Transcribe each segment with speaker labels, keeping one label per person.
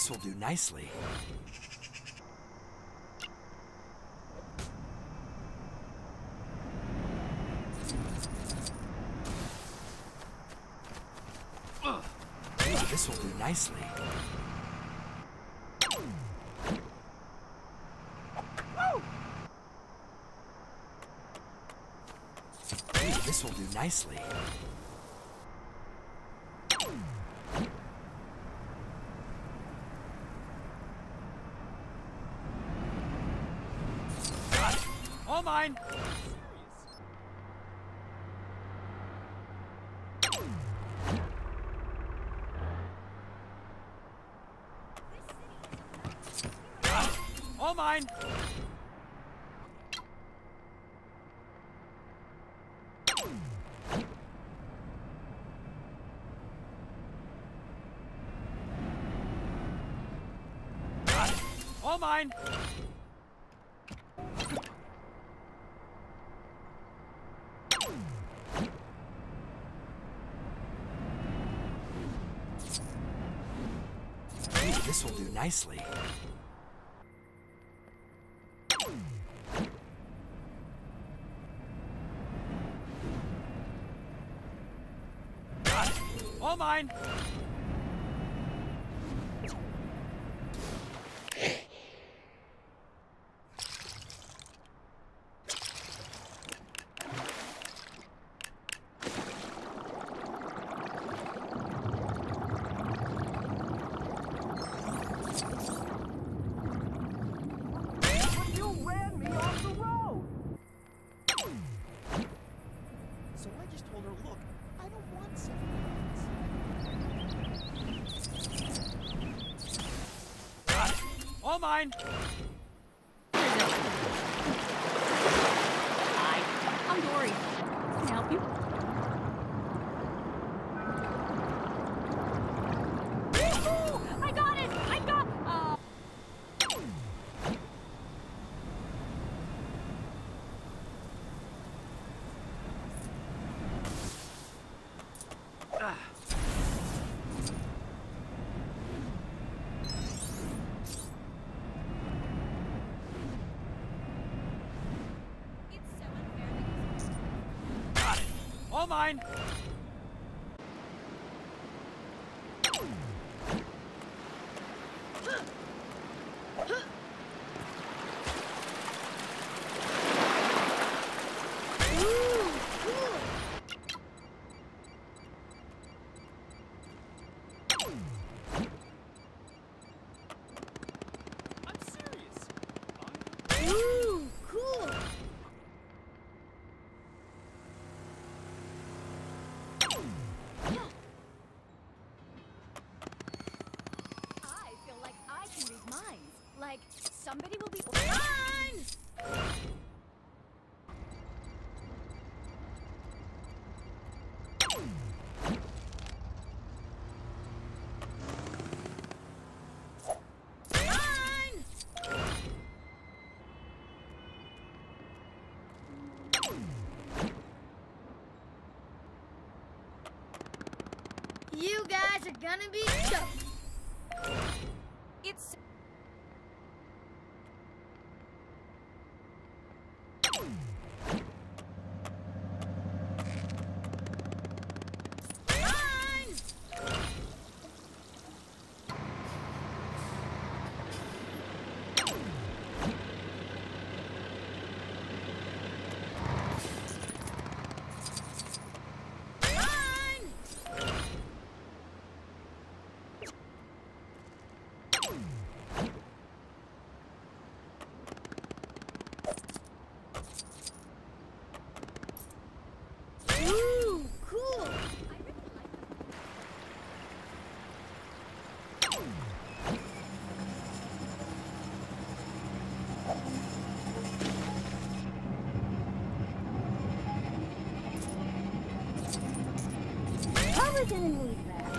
Speaker 1: This will do nicely. This will do nicely. This will do nicely. Got it. All mine. Got it. All mine. All mine! This will do nicely. Got it. All mine!
Speaker 2: So I just told her, look, I don't want something.
Speaker 1: Got it. All mine.
Speaker 3: Hi, I'm Dory. Can I help you? Woohoo! I got it! I got...
Speaker 1: Got it. All mine.
Speaker 2: I'm serious.
Speaker 3: Ooh, cool! I feel like I can read minds. Like, somebody will be... Mine! Mine! You guys are gonna be stoked. It's... Mine! Mine! Ooh, cool! I really like that. Probably gonna need that.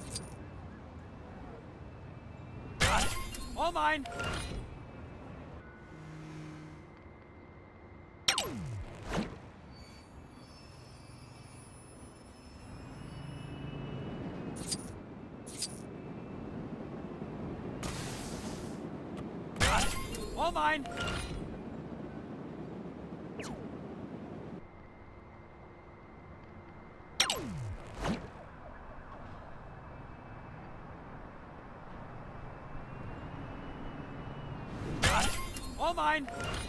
Speaker 1: Got it. All mine. All mine! Got it. All mine!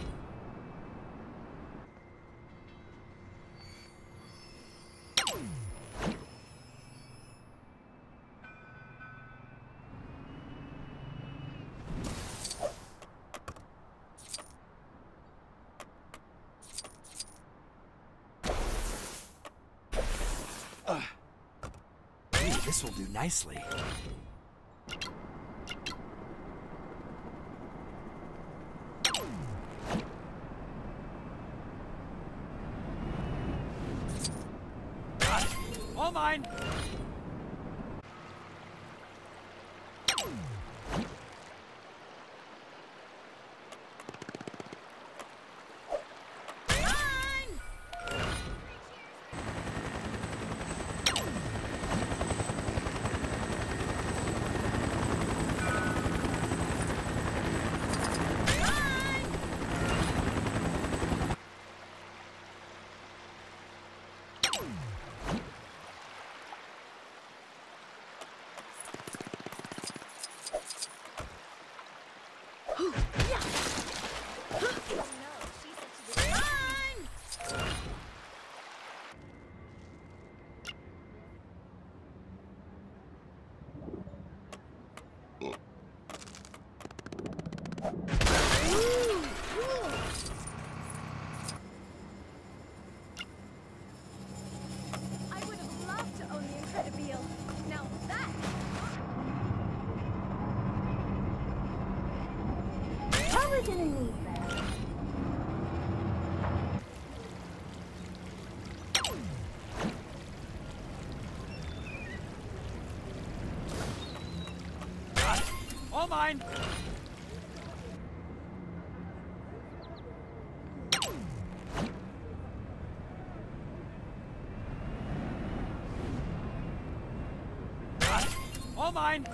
Speaker 1: This will do nicely. Got it. All mine!
Speaker 3: I would have loved to own the Incredibile. Now that. Probably gonna need that.
Speaker 1: Got it. All mine! Got it. All mine!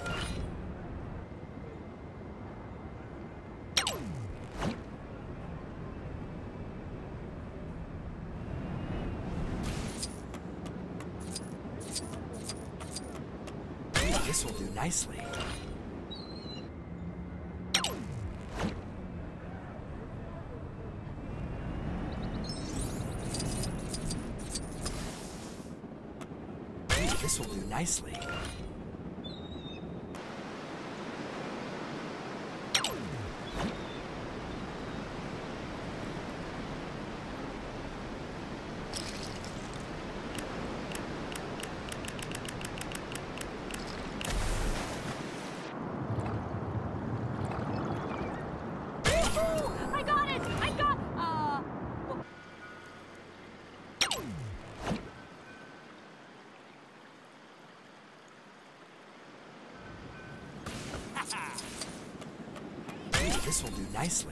Speaker 1: This will do nicely. This will do nicely.
Speaker 3: I got it! I got.
Speaker 1: This will do nicely.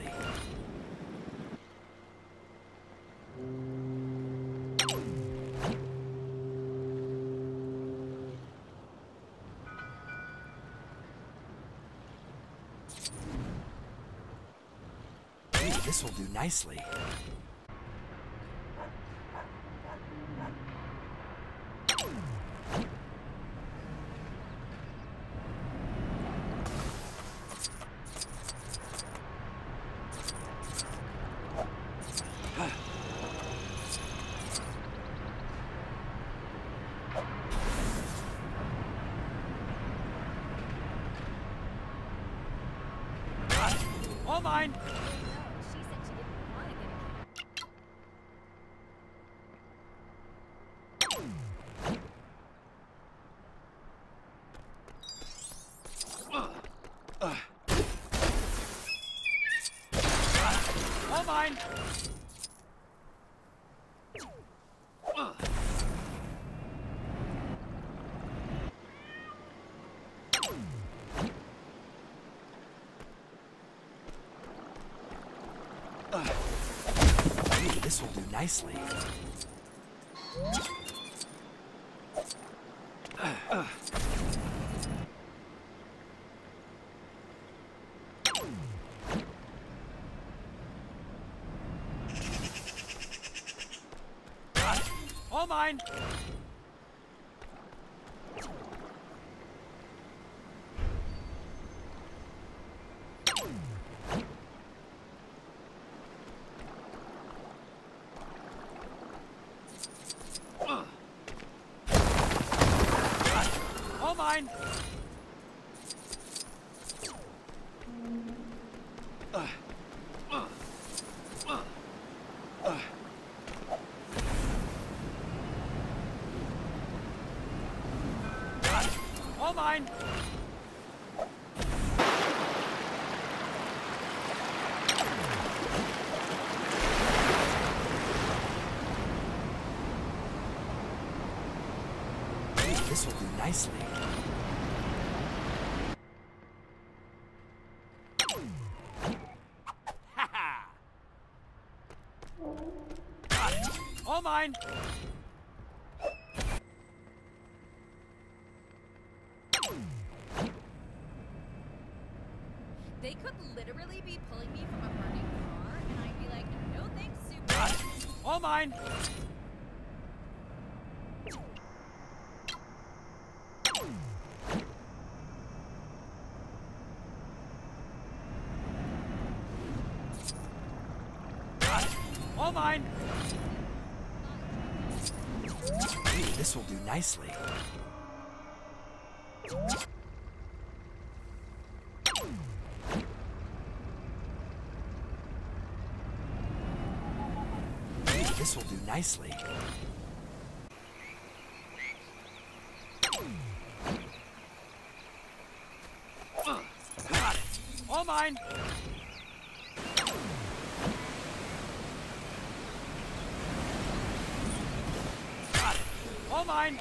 Speaker 1: This will do nicely. Got it. All mine!
Speaker 3: She said she didn't want to get a
Speaker 1: All mine! This will do nicely. All mine! All mine! All mine! This will do nicely. Ha ha! Got it. All mine!
Speaker 3: They could literally be pulling me from a burning car, and I'd be like, no thanks, super.
Speaker 1: Got it. All mine! Got it. All mine! Ooh, this will do nicely. This will do nicely. Got it. All mine. Got it. All mine.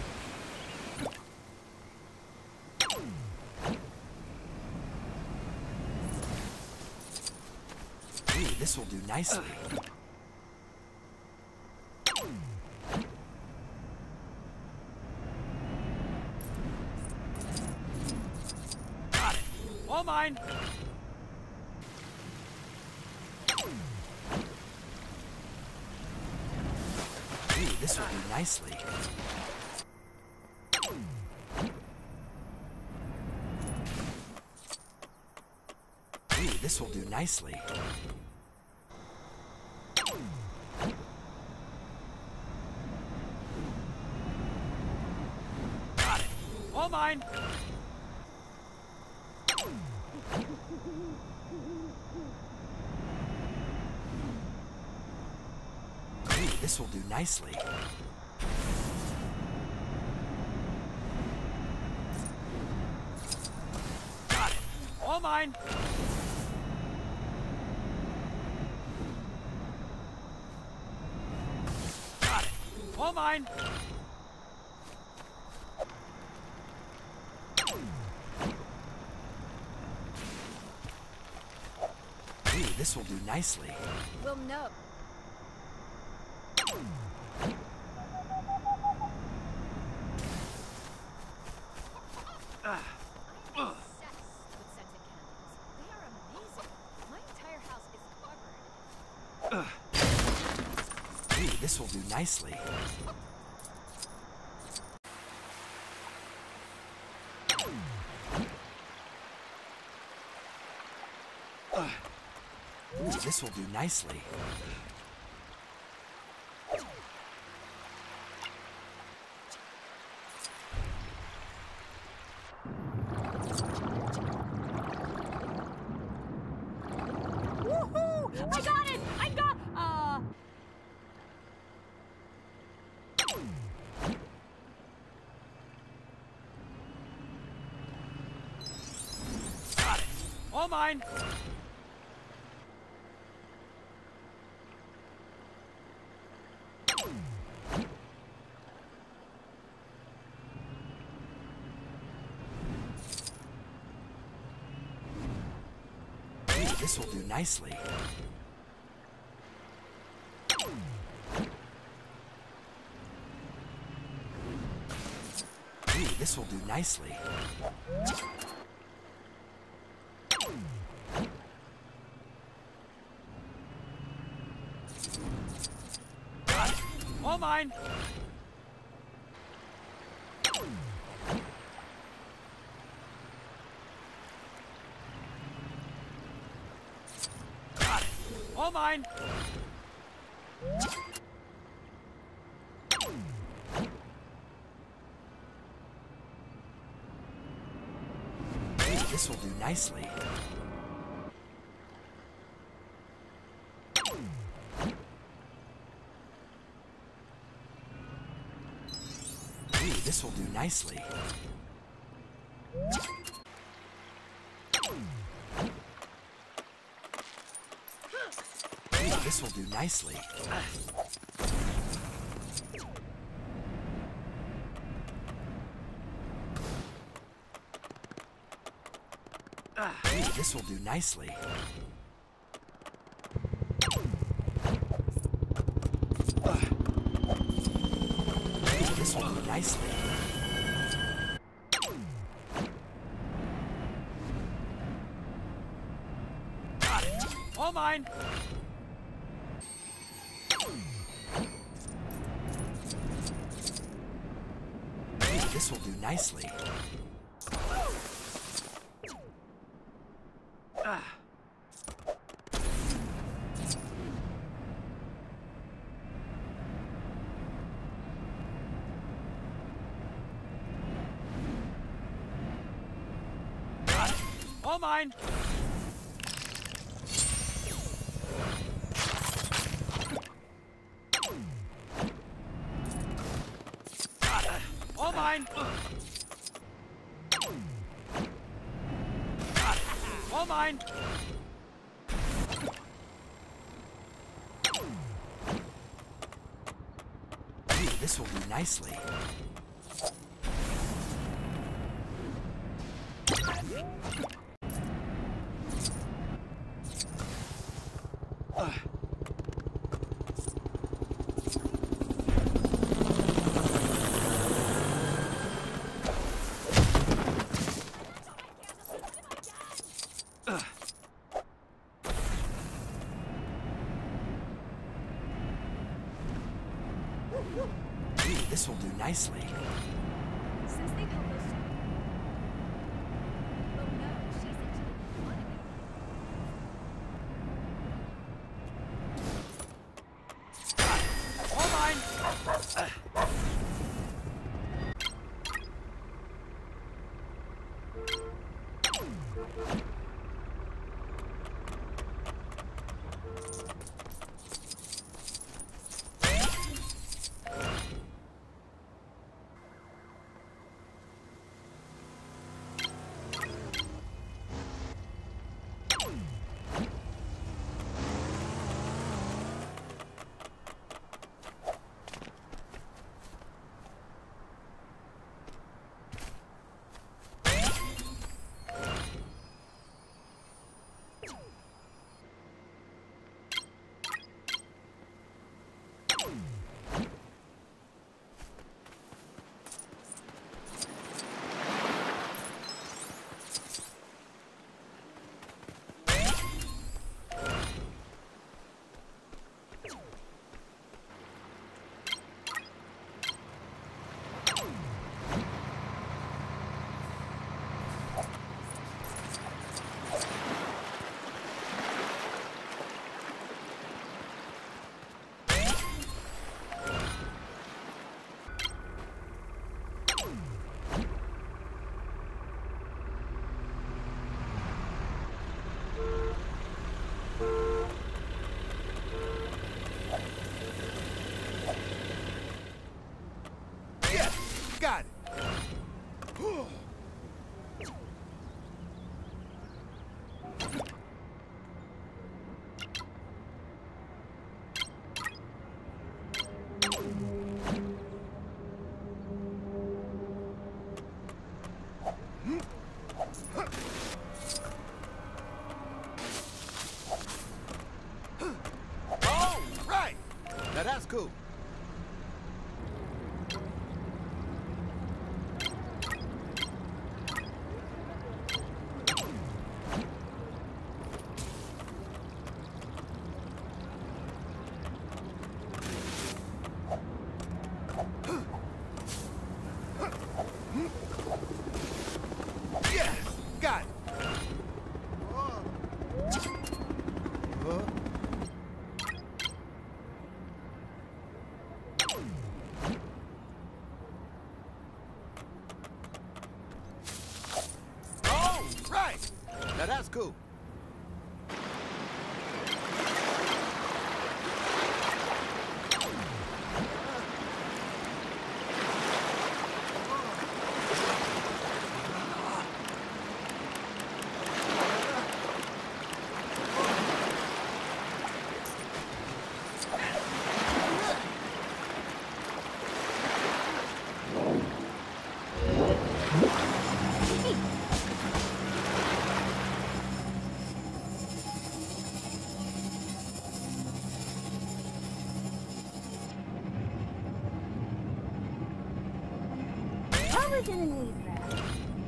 Speaker 1: Ooh, this will do nicely. Got it. All mine. Ooh, this will do nicely. Ooh, this will do nicely. Got it. All mine. Ooh, this will do nicely. Got it. All mine. Got it. All mine. Ooh, this will do nicely.
Speaker 3: Well, no. Obsessed with scented candles. They are amazing. My entire house is covered.
Speaker 1: Ooh, this will do nicely. Ooh, this will do nicely.
Speaker 3: Woohoo! I got it! I got.
Speaker 1: Got it. All mine. Ooh, this will do nicely. Ooh, this will do nicely. Got it. All mine. Got it. All mine. This will do nicely. Ooh, this will do nicely. Ooh, this will do nicely. Ooh, this will do nicely. Ooh, this will do nicely. Got it. All mine. Ooh, this will do nicely. Got it. All mine. Got it. All mine. Got it. All mine. Ooh, this will do nicely. Ooh, this will do nicely.
Speaker 3: Since they published. Oh no, she's into the economy.
Speaker 1: Got it. All mine.
Speaker 2: Got it. Oh, right. Now that's cool. cool.
Speaker 3: Probably didn't need that.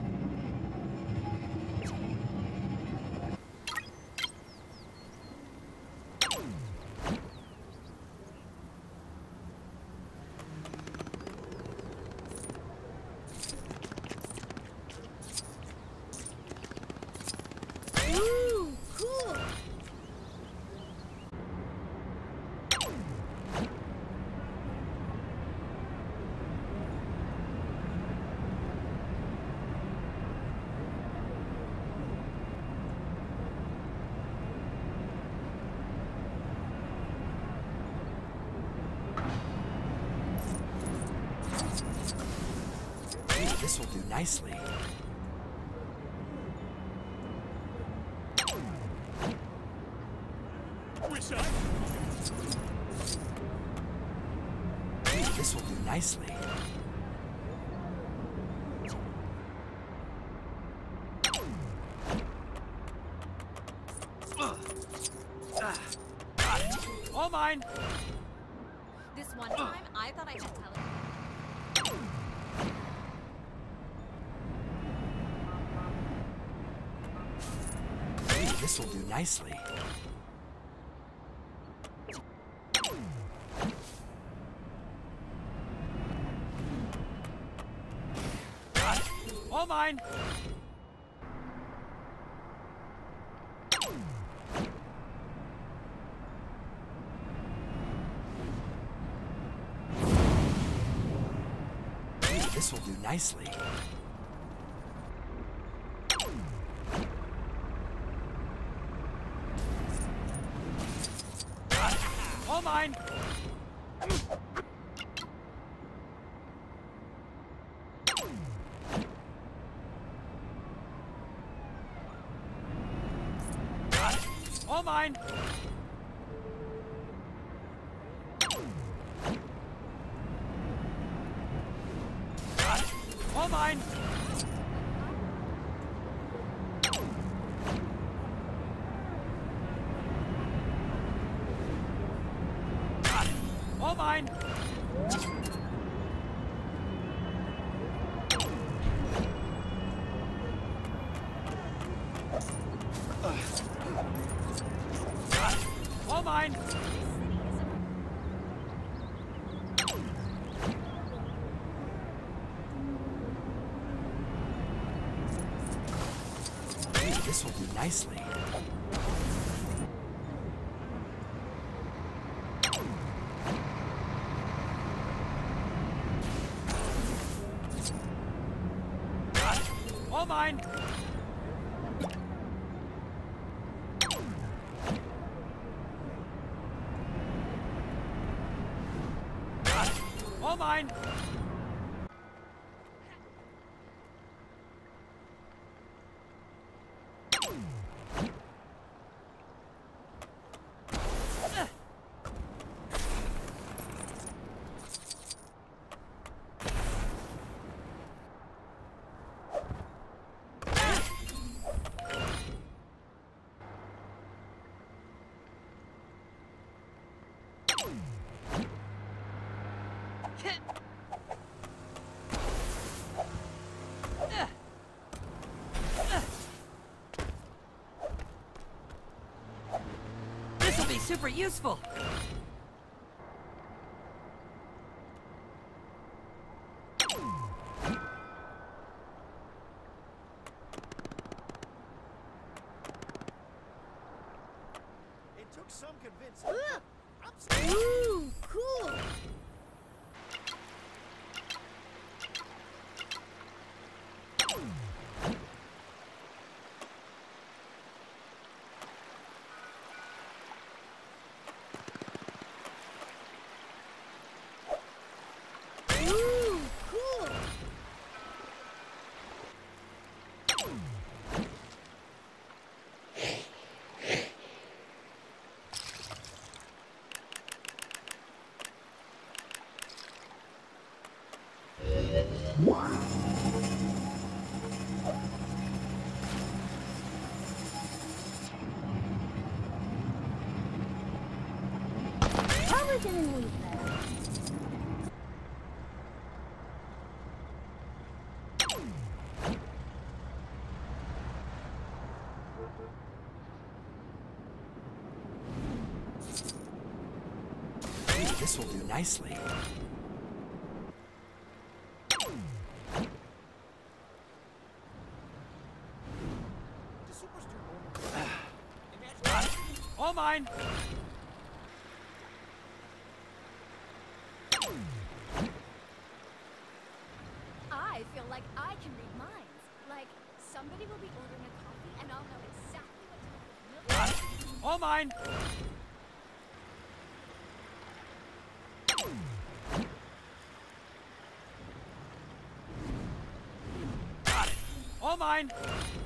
Speaker 3: Ooh, cool.
Speaker 1: Ooh, this will do nicely.
Speaker 4: Wish I.
Speaker 1: Ooh, this will do nicely. Got it. All mine.
Speaker 3: This one time, I thought I had tele.
Speaker 1: Ooh, this will do nicely. Got it. All mine. Ooh, this will do nicely. Got it. All mine. Got it. All mine. Got it. All mine. Got it. All mine. Got it. All mine. Ooh, this will do nicely. Got it. All mine. Got it. All mine.
Speaker 5: This'll be super useful.
Speaker 2: It took some convincing.
Speaker 3: Ooh, cool. Probably didn't leave that.
Speaker 1: Ooh, this will do nicely.
Speaker 2: The superstar owner.
Speaker 1: All mine.
Speaker 3: I feel like I can read minds. Like, somebody will be ordering a coffee and I'll know exactly what type of milk.
Speaker 1: All mine. Got it. All mine.